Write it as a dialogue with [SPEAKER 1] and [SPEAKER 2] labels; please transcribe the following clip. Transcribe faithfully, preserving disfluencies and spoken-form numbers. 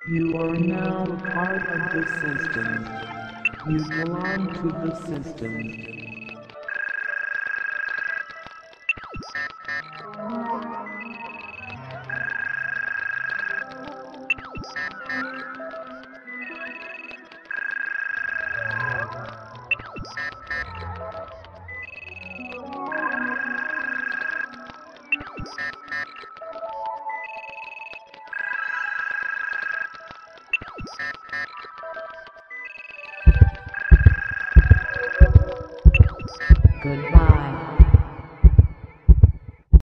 [SPEAKER 1] You are now a part of the system. You belong to the system. Goodbye.